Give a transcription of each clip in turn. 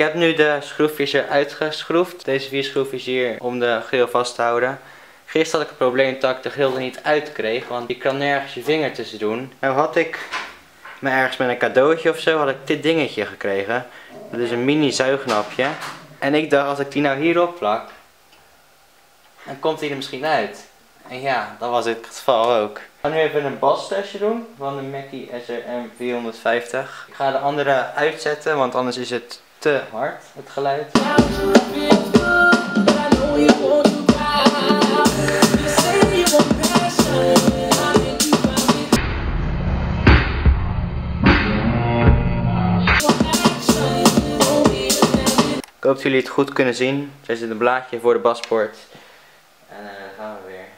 heb nu de schroefjes eruit geschroefd. Deze 4 schroefjes hier om de grill vast te houden. Gisteren had ik een probleem dat ik de grill er niet uit kreeg, want je kan nergens je vinger tussen doen. Nou had ik me ergens met een cadeautje of zo, had ik dit dingetje gekregen. Dat is een mini zuignapje. En ik dacht, als ik die nou hierop plak, dan komt die er misschien uit. En ja, dat was het geval ook. Ik ga nu even een bastestje doen van de Mackie SRM 450. Ik ga de andere uitzetten, want anders is het te hard, het geluid. Ik hoop dat jullie het goed kunnen zien. Er zit een blaadje voor de baspoort. En dan gaan we weer.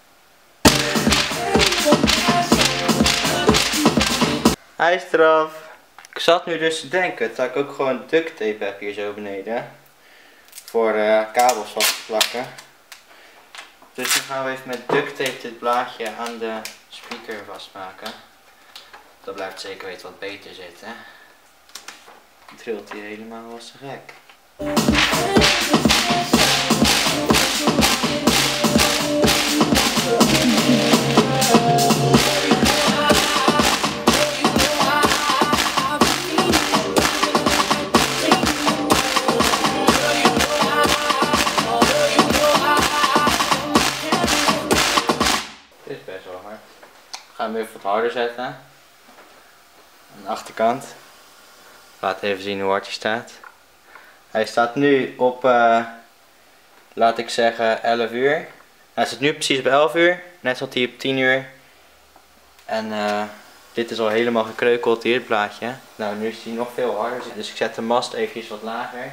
Hij is eraf. Ik zat nu dus te denken dat ik ook gewoon duct tape heb hier zo beneden. Voor kabels vast te plakken. Dus dan gaan we even met duct tape dit blaadje aan de speaker vastmaken. Dat blijft zeker weten wat beter zitten. Dan trilt hij helemaal als te gek. Dit is best wel hard. Ik ga hem even wat harder zetten. Aan de achterkant. Laat even zien hoe hard hij staat. Hij staat nu op, laat ik zeggen, 11 uur. Hij staat nu precies op 11 uur. Net zat hij op 10 uur. En dit is al helemaal gekreukeld hier, het plaatje. Nou, nu is hij nog veel harder. Dus ik zet de mast eventjes wat lager.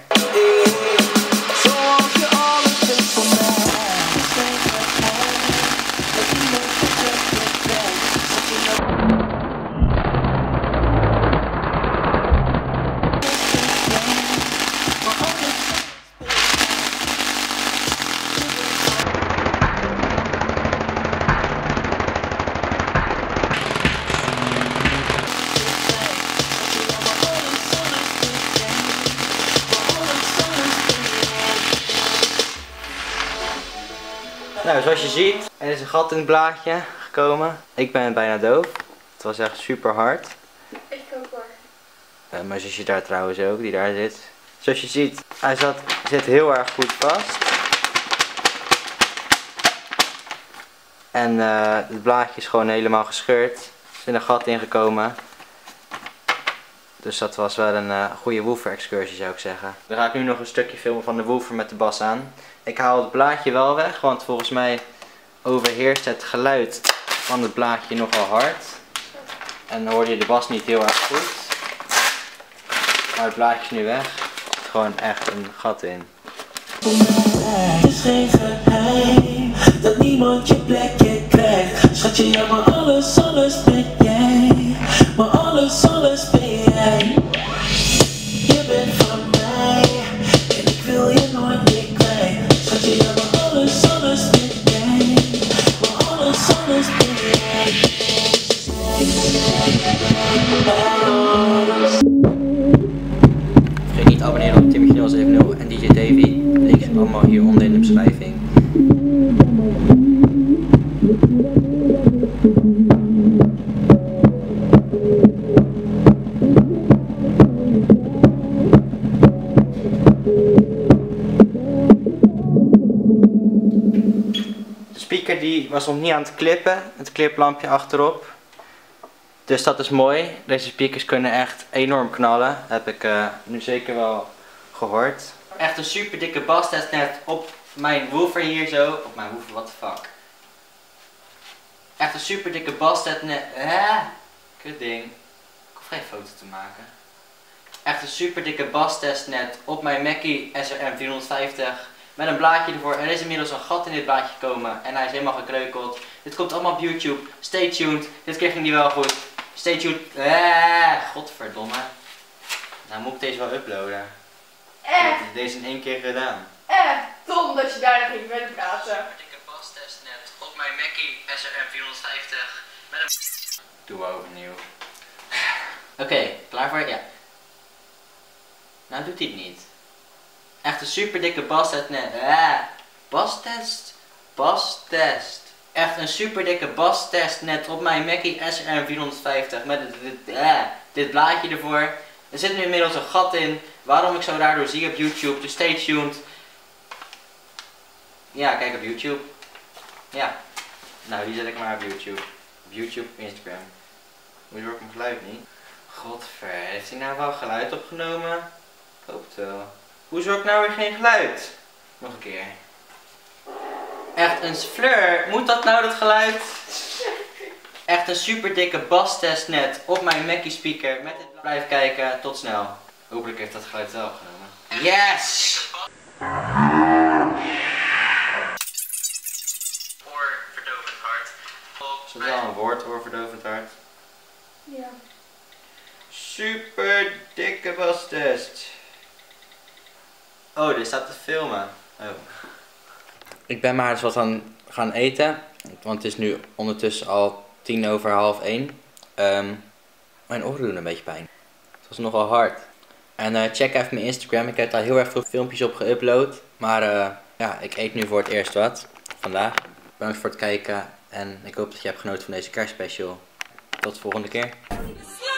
Nou, zoals je ziet, er is een gat in het blaadje gekomen. Ik ben bijna doof. Het was echt super hard. Ik ook hoor. Mijn zusje daar trouwens ook, die daar zit. Zoals je ziet, hij zit heel erg goed vast. En het blaadje is gewoon helemaal gescheurd. Er is een gat ingekomen. Dus dat was wel een goede woofer excursie, zou ik zeggen. Dan ga ik nu nog een stukje filmen van de woofer met de bas aan. Ik haal het blaadje wel weg, want volgens mij overheerst het geluid van het blaadje nogal hard. En dan hoor je de bas niet heel erg goed. Maar het blaadje is nu weg. Er zit gewoon echt een gat in. Het is geen geheim dat niemand je plekje krijgt. Schatje, ja, maar alles ben jij. Maar alles ben jij. Je bent van mij en ik wil je nooit meer kwijt. Schatje, ja, maar alles ben jij. Maar alles ben jij. Vergeet niet te abonneren op Timothy 070 en DJ Davy. Links zijn allemaal hieronder in de beschrijving. De speaker die was nog niet aan het klippen, het kliplampje achterop. Dus dat is mooi. Deze speakers kunnen echt enorm knallen. Dat heb ik nu zeker wel gehoord. Echt een super dikke bastest net op mijn woofer hier zo. Op mijn woofer, what the fuck. Echt een super dikke bastest net. Kut ding. Ik hoef geen foto te maken. Echt een super dikke bastest net op mijn Mackie SRM 450. Met een blaadje ervoor. Er is inmiddels een gat in dit blaadje gekomen. En hij is helemaal gekreukeld. Dit komt allemaal op YouTube. Stay tuned. Dit keer ging die wel goed. Stay tuned. Godverdomme. Nou moet ik deze wel uploaden. Deze in 1 keer gedaan. Dom dat je daar nog niet bent praten. Ik heb bastest net op mijn Mackie SRM 450. Met een... Doen we overnieuw. Oké, klaar voor? Ja. Nou doet hij het niet. Echt een super dikke bastest net. Bastest? Bastest. Echt een super dikke bastest net op mijn Mackie SRM 450 met dit blaadje ervoor. Er zit nu inmiddels een gat in. Waarom ik zo daardoor zie op YouTube. Dus stay tuned. Ja, kijk op YouTube. Ja. Nou, die zet ik maar op YouTube. Op YouTube, Instagram. Hoe hoor ik mijn geluid niet? Godver, heeft hij nou wel geluid opgenomen? Ik hoop het wel. Hoe zorg ik nou weer geen geluid? Nog een keer. Echt een Fleur, moet dat nou dat geluid? Echt een super dikke bastest net op mijn Mackie speaker. Met dit blijf kijken, tot snel. Hopelijk heeft dat geluid wel opgenomen. Yes! Oorverdovend hard. Is dat wel een woord, oorverdovend hard? Ja. Super dikke bastest. Oh, dit staat te filmen. Oh. Ik ben maar eens wat aan gaan eten. Want het is nu ondertussen al 1:10. Mijn oren doen een beetje pijn. Het was nogal hard. En check even mijn Instagram. Ik heb daar heel erg veel filmpjes op geüpload. Maar ja, ik eet nu voor het eerst wat. Vandaag. Bedankt voor het kijken. En ik hoop dat je hebt genoten van deze kerstspecial. Tot de volgende keer.